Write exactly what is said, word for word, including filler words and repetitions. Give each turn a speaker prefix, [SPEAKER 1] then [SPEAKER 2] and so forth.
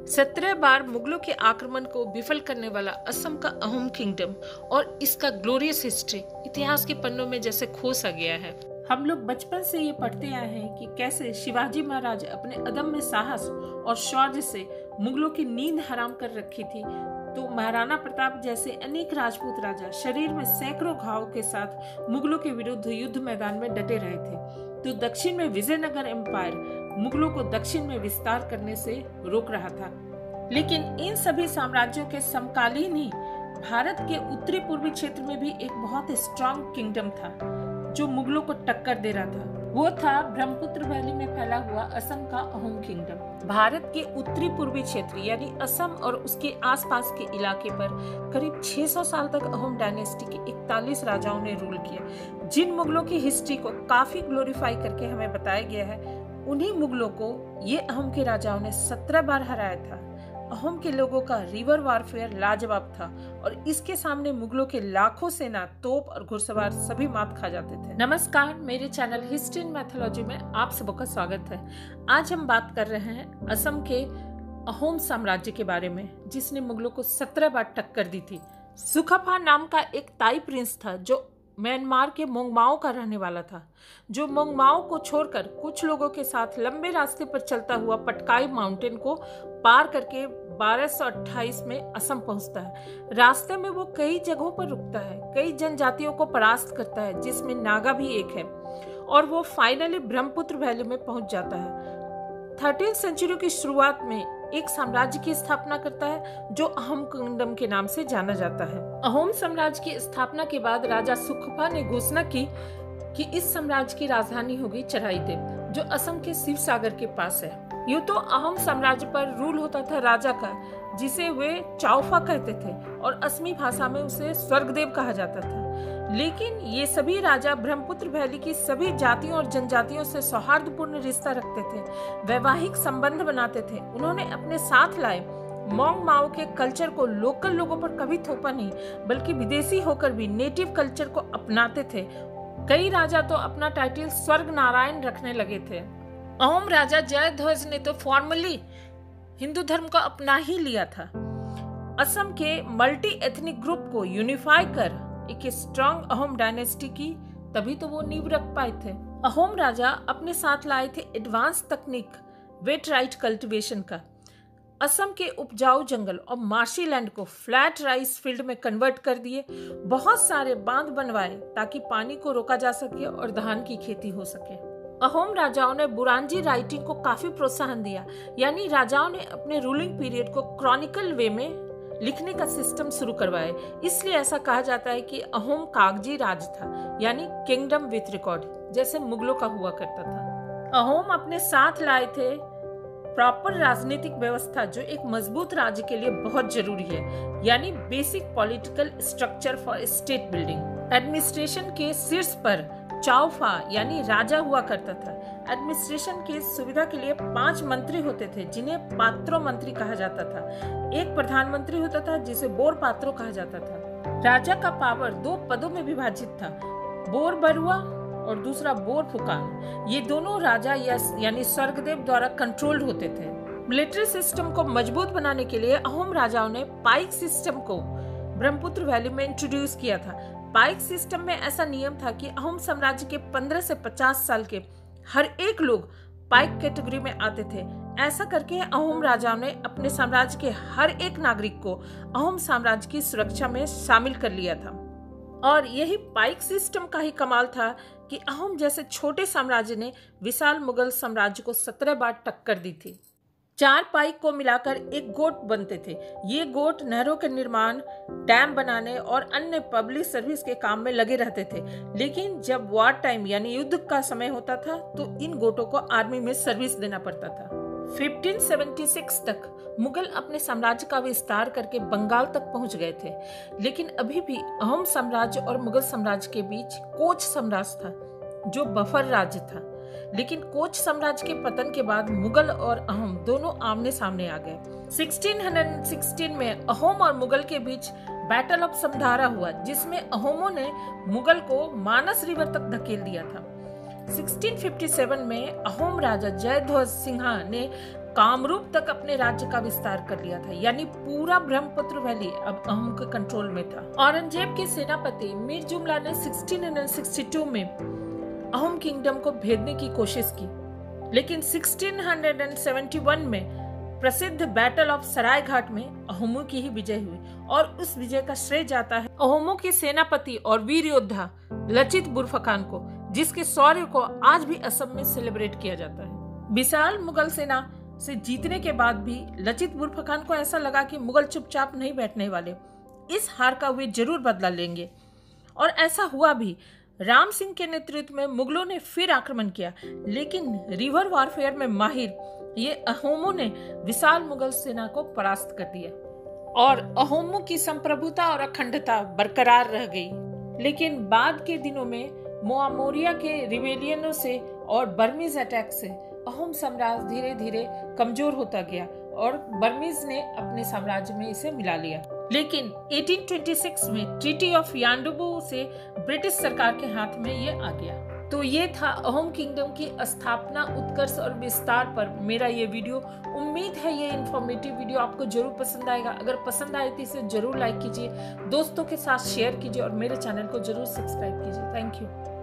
[SPEAKER 1] सत्रह बार मुगलों के आक्रमण को विफल करने वाला असम का अहोम किंगडम और इसका ग्लोरियस हिस्ट्री इतिहास के पन्नों में जैसे खोसा गया है। हम लोग बचपन से ये पढ़ते आए हैं कि कैसे शिवाजी महाराज अपने अदम्य साहस और शौर्य से मुगलों की नींद हराम कर रखी थी, तो महाराणा प्रताप जैसे अनेक राजपूत राजा शरीर में सैकड़ों घावों के साथ मुगलों के विरुद्ध युद्ध मैदान में डटे रहे थे। तो दक्षिण में विजयनगर एम्पायर मुगलों को दक्षिण में विस्तार करने से रोक रहा था। लेकिन इन सभी साम्राज्यों के समकालीन ही भारत के उत्तरी पूर्वी क्षेत्र में भी एक बहुत स्ट्रांग किंगडम था जो मुगलों को टक्कर दे रहा था। वो था ब्रह्मपुत्र वैली में फैला हुआ असम का अहोम किंगडम। भारत के उत्तरी पूर्वी क्षेत्र यानी असम और उसके आसपास के इलाके पर करीब छह सौ साल तक अहोम डायनेस्टी के इकतालीस राजाओं ने रूल किया। जिन मुगलों की हिस्ट्री को काफी ग्लोरीफाई करके हमें बताया गया है, उन्हीं मुगलों को ये अहोम के राजाओं ने सत्रह बार हराया था। अहोम के लोगों का रिवर वारफेयर लाजवाब था और इसके सामने मुगलों के लाखों सेना, तोप और घुड़सवार सभी मात खा जाते थे। नमस्कार, मेरे चैनल हिस्ट्री एंड मैथोलॉजी में आप सबका स्वागत है। आज हम बात कर रहे हैं असम के अहोम साम्राज्य के बारे में, जिसने मुगलों को सत्रह बार टक्कर दी थी। सुखफा नाम का एक ताई प्रिंस था जो म्यांमार के मोंगमाओ का रहने वाला था, जो मोंगमाओ को छोड़कर कुछ लोगों के साथ लंबे रास्ते पर चलता हुआ पटकाई माउंटेन को पार करके बारह सौ अट्ठाईस में असम पहुंचता है। रास्ते में वो कई जगहों पर रुकता है, कई जनजातियों को परास्त करता है, जिसमें नागा भी एक है, और वो फाइनली ब्रह्मपुत्र वैली में पहुंच जाता है। थर्टीन सेंचुरी की शुरुआत में एक साम्राज्य की स्थापना करता है जो अहोम किंगडम के नाम से जाना जाता है। अहोम साम्राज्य की स्थापना के बाद राजा सुखफा ने घोषणा की कि इस साम्राज्य की राजधानी होगी चराइदेव, जो असम के शिव सागर के पास है। यूं तो अहोम साम्राज्य पर रूल होता था राजा का, जिसे वे चाउफा कहते थे और असमी भाषा में उसे स्वर्गदेव कहा जाता था। लेकिन ये सभी राजा ब्रह्मपुत्र वैली की सभी जातियों और जनजातियों से सौहार्दपूर्ण रिश्ता रखते थे, वैवाहिक संबंध बनाते थे। उन्होंने अपने साथ लाए मोंग माओ के कल्चर को लोकल लोगों पर कभी थोपा नहीं, बल्कि विदेशी होकर भी नेटिव कल्चर को अपनाते थे। कई राजा तो अपना टाइटल स्वर्ग नारायण रखने लगे थे। अहोम राजा जयध्वज ने तो फॉर्मली हिंदू धर्म को अपना ही लिया था। असम के मल्टी एथनिक ग्रुप को यूनिफाई कर एक स्ट्रॉन्ग अहोम डायनेस्टी की, तभी तो वो नींव रख पाए थे। अहोम राजा अपने साथ लाए थे एडवांस तकनीक वेट राइट कल्टीवेशन का। असम के उपजाऊ जंगल और मार्शी लैंड को फ्लैट राइस फील्ड में कन्वर्ट कर दिए। बहुत सारे बांध बनवाए ताकि पानी को रोका जा सके और धान की खेती हो सके। अहोम राजाओं ने बुरांजी राइटिंग को काफी प्रोत्साहन दिया, यानी राजाओं ने अपने रूलिंग पीरियड को क्रॉनिकल वे में लिखने का सिस्टम शुरू करवाए। इसलिए ऐसा कहा जाता है कि अहोम कागजी राज था, यानी किंगडम विथ रिकॉर्ड, जैसे मुगलों का हुआ करता था। अहोम अपने साथ लाए थे प्रॉपर राजनीतिक व्यवस्था, जो एक मजबूत राज्य के लिए बहुत जरूरी है, यानी basic political structure for state building. Administration के शीर्ष पर चाउफा यानी राजा हुआ करता था। एडमिनिस्ट्रेशन की सुविधा के लिए पांच मंत्री होते थे, जिन्हें पात्रो मंत्री कहा जाता था। एक प्रधानमंत्री होता था, जिसे बोर पात्रो कहा जाता था। राजा का पावर दो पदों में विभाजित था, बोर बरुआ और दूसरा बोर फुकान। ये दोनों राजा या, यानी स्वर्गदेव द्वारा कंट्रोल्ड होते थे। मिलिट्री सिस्टम को मजबूत बनाने के लिए अहोम राजाओं ने पाइक सिस्टम को ब्रह्मपुत्र वैली में इंट्रोड्यूस किया था। पाइक सिस्टम में ऐसा नियम था कि अहोम साम्राज्य के पंद्रह से पचास साल के हर एक लोग पाइक कैटेगरी में आते थे। ऐसा करके अहोम राजाओं ने अपने साम्राज्य के हर एक नागरिक को अहोम साम्राज्य की सुरक्षा में शामिल कर लिया था। और यही पाइक सिस्टम का ही कमाल था कि अहोम जैसे छोटे साम्राज्य ने विशाल मुगल साम्राज्य को सत्रह बार टक्कर दी थी। चार पाइक को मिलाकर एक गोट बनते थे। ये गोट नहरों के निर्माण, डैम बनाने और अन्य पब्लिक सर्विस के काम में लगे रहते थे। लेकिन जब वॉर टाइम यानी युद्ध का समय होता था, तो इन गोटों को आर्मी में सर्विस देना पड़ता था। पंद्रह सौ छिहत्तर तक मुगल अपने साम्राज्य का विस्तार करके बंगाल तक पहुंच गए थे, लेकिन अभी भी अहोम साम्राज्य और मुगल साम्राज्य के बीच कोच साम्राज्य था, जो बफर राज्य था। लेकिन कोच साम्राज्य के पतन के बाद मुगल और अहोम दोनों आमने सामने आ गए। सोलह सौ सोलह में अहोम और मुगल के बीच बैटल ऑफ समधारा हुआ, जिसमें अहोमों ने मुगल को मानस रिवर तक धकेल दिया था। सोलह सौ सत्तावन में अहोम राजा जयध्वज सिंहा ने कामरूप तक अपने राज्य का विस्तार कर लिया था, यानी पूरा ब्रह्मपुत्र वैली अब अहोम के कंट्रोल में था। औरंगजेब के सेनापति मीर जुमला ने सोलह सौ बासठ में अहोम किंगडम को भेदने की कोशिश की, लेकिन सोलह सौ इकहत्तर में प्रसिद्ध बैटल ऑफ सरायघाट में अहोमों की ही विजय हुई और उस विजय का श्रेय जाता है अहोमों के सेनापति और वीर योद्धा लचित बुरफखान को, जिसके शौर्य को आज भी असम में सेलिब्रेट किया जाता है। विशाल मुगल सेना से जीतने के बाद भी लचित बुरफखान को ऐसा लगा कि मुगल चुपचाप नहीं बैठने वाले, इस हार का वे जरूर बदला लेंगे, और ऐसा हुआ भी। राम सिंह के नेतृत्व में मुगलों ने फिर आक्रमण किया, लेकिन रिवर वॉरफेयर में माहिर ये अहोमों ने विशाल मुगल सेना को परास्त कर दिया और अहोमों की संप्रभुता और अखंडता बरकरार रह गई। लेकिन बाद के दिनों में मोआमोरिया के रिवेलियनों से और बर्मीज अटैक से अहोम साम्राज्य धीरे धीरे कमजोर होता गया और बर्मीज ने अपने साम्राज्य में इसे मिला लिया। लेकिन अठारह सौ छब्बीस में ट्रीटी ऑफ यांडुबू से ब्रिटिश सरकार के हाथ में ये आ गया। तो ये था अहोम किंगडम की स्थापना, उत्कर्ष और विस्तार पर मेरा ये वीडियो। उम्मीद है ये इन्फॉर्मेटिव वीडियो आपको जरूर पसंद आएगा। अगर पसंद आए तो इसे जरूर लाइक कीजिए, दोस्तों के साथ शेयर कीजिए और मेरे चैनल को जरूर सब्सक्राइब कीजिए। Thank you.